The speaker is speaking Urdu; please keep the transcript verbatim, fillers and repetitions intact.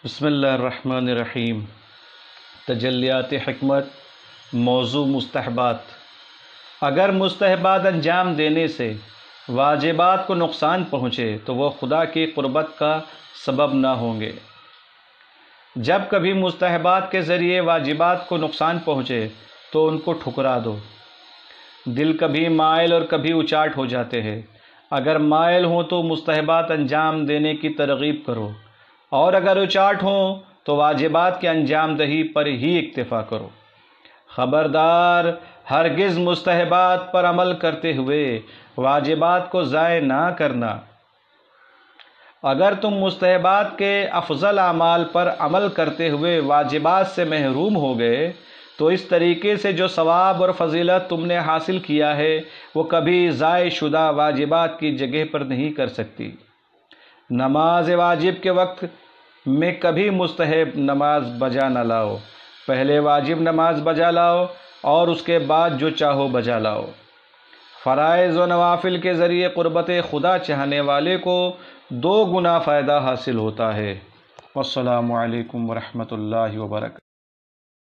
بسم اللہ الرحمن الرحیم۔ تجلیات حکمت، موضوع مستحبات۔ اگر مستحبات انجام دینے سے واجبات کو نقصان پہنچے تو وہ خدا کی قربت کا سبب نہ ہوں گے۔ جب کبھی مستحبات کے ذریعے واجبات کو نقصان پہنچے تو ان کو ٹھکرا دو۔ دل کبھی مائل اور کبھی اچاٹ ہو جاتے ہیں۔ اگر مائل ہوں تو مستحبات انجام دینے کی ترغیب کرو، اور اگر اچاٹ ہوں تو واجبات کے انجام دہی پر ہی اکتفا کرو۔ خبردار، ہرگز مستحبات پر عمل کرتے ہوئے واجبات کو ضائع نہ کرنا۔ اگر تم مستحبات کے افضل اعمال پر عمل کرتے ہوئے واجبات سے محروم ہو گئے تو اس طریقے سے جو ثواب اور فضیلت تم نے حاصل کیا ہے وہ کبھی ضائع شدہ واجبات کی جگہ پر نہیں کر سکتی۔ نماز واجب کے وقت میں کبھی مستحب نماز بجا نہ لاؤ۔ پہلے واجب نماز بجا لاؤ اور اس کے بعد جو چاہو بجا لاؤ۔ فرائض و نوافل کے ذریعے قربت خدا چاہنے والے کو دو گنا فائدہ حاصل ہوتا ہے۔ والسلام علیکم ورحمۃ اللہ وبرکاتہ۔